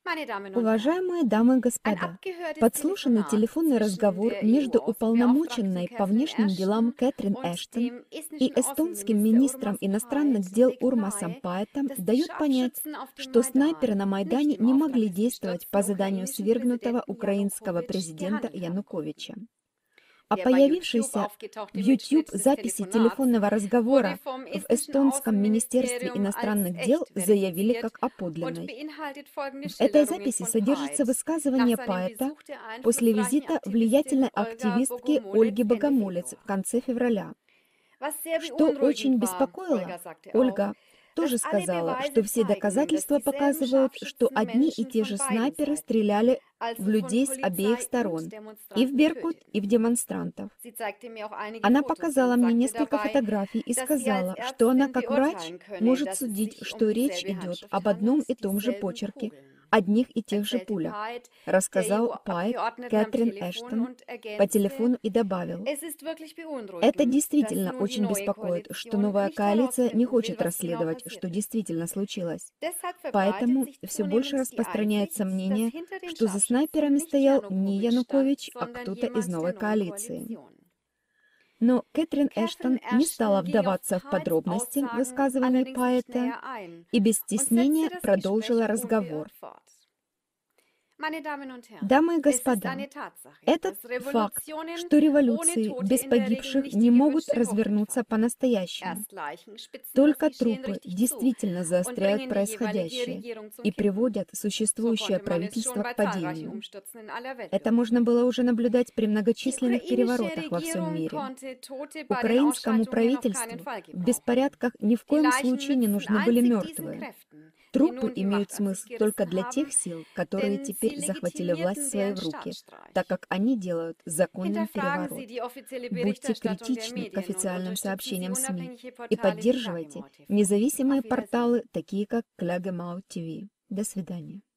Уважаемые дамы и господа, подслушанный телефонный разговор между уполномоченной по внешним делам Кэтрин Эштон и эстонским министром иностранных дел Урмасом Паэтом дает понять, что снайперы на Майдане не могли действовать по заданию свергнутого украинского президента Януковича. А появившейся в YouTube записи телефонного разговора в эстонском министерстве иностранных дел заявили как о подлинной. В этой записи содержится высказывание Паэта после визита влиятельной активистки Ольги Богомолец в конце февраля. Что очень беспокоило, Ольга тоже сказала, что все доказательства показывают, что одни и те же снайперы стреляли в людей с обеих сторон, и в Беркут, и в демонстрантов. Она показала мне несколько фотографий и сказала, что она как врач может судить, что речь идет об одном и том же почерке, одних и тех же пулях, рассказал Пайет Кэтрин Эштон по телефону и добавил: «Это действительно очень беспокоит, что новая коалиция не хочет расследовать, что действительно случилось. Поэтому все больше распространяется мнение, что за снайперами стоял не Янукович, а кто-то из новой коалиции». Но Кэтрин Эштон не стала вдаваться в подробности высказываний Паэта и без стеснения продолжила разговор. Дамы и господа, этот факт, что революции без погибших не могут развернуться по-настоящему. Только трупы действительно заостряют происходящее и приводят существующее правительство к падению. Это можно было уже наблюдать при многочисленных переворотах во всем мире. Украинскому правительству в беспорядках ни в коем случае не нужны были мертвые. Трупы имеют смысл только для тех сил, которые теперь захватили власть в свои руки, так как они делают законный переворот. Будьте критичны к официальным сообщениям СМИ и поддерживайте независимые порталы, такие как Klagemau TV. До свидания.